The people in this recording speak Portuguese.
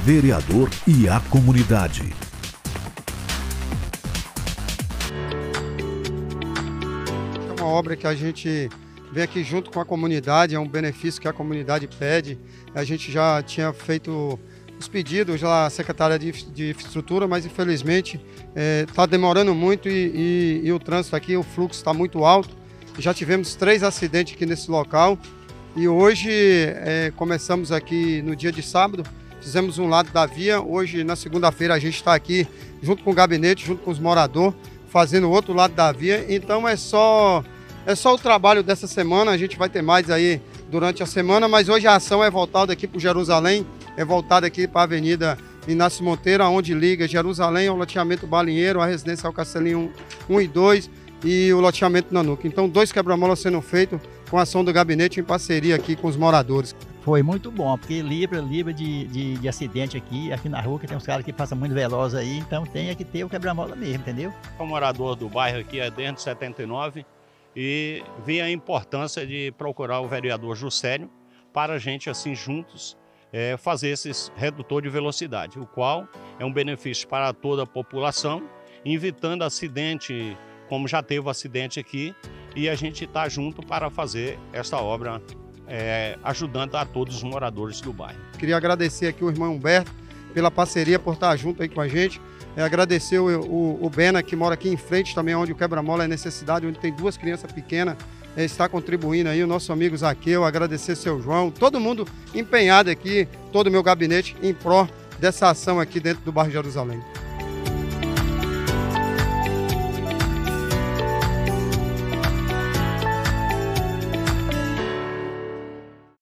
vereador e a comunidade. É uma obra que a gente vem aqui junto com a comunidade, é um benefício que a comunidade pede. A gente já tinha feito os pedidos lá à Secretaria de Infraestrutura, mas infelizmente está demorando muito e o trânsito aqui, o fluxo está muito alto. Já tivemos 3 acidentes aqui nesse local e hoje começamos aqui no dia de sábado, fizemos um lado da via. Hoje, na segunda-feira, a gente está aqui junto com o gabinete, junto com os moradores, fazendo o outro lado da via. Então é só o trabalho dessa semana, a gente vai ter mais aí durante a semana, mas hoje a ação é voltada aqui para o Jerusalém, é voltada aqui para a Avenida Inácio Monteiro, onde liga Jerusalém ao loteamento Balinheiro, a Residência Castelinho 1 e 2 e o loteamento Nanuque. Então 2 quebra-molas sendo feitos com a ação do gabinete em parceria aqui com os moradores. Foi muito bom, porque livra de acidente aqui na rua, que tem uns caras que passam muito velozes aí, então tem que ter o quebra-mola mesmo, entendeu? Sou morador do bairro aqui desde 79 e vi a importância de procurar o vereador Juscelio para a gente, assim, juntos, fazer esse redutor de velocidade, o qual é um benefício para toda a população, evitando acidente, como já teve acidente aqui, e a gente está junto para fazer essa obra, ajudando a todos os moradores do bairro. Queria agradecer aqui o irmão Humberto pela parceria, por estar junto aí com a gente. Agradecer o Bena, que mora aqui em frente também, onde o quebra-mola é necessidade, onde tem 2 crianças pequenas, está contribuindo aí, o nosso amigo Zaqueu, agradecer seu João, todo mundo empenhado aqui, todo o meu gabinete em pró dessa ação aqui dentro do bairro Jerusalém.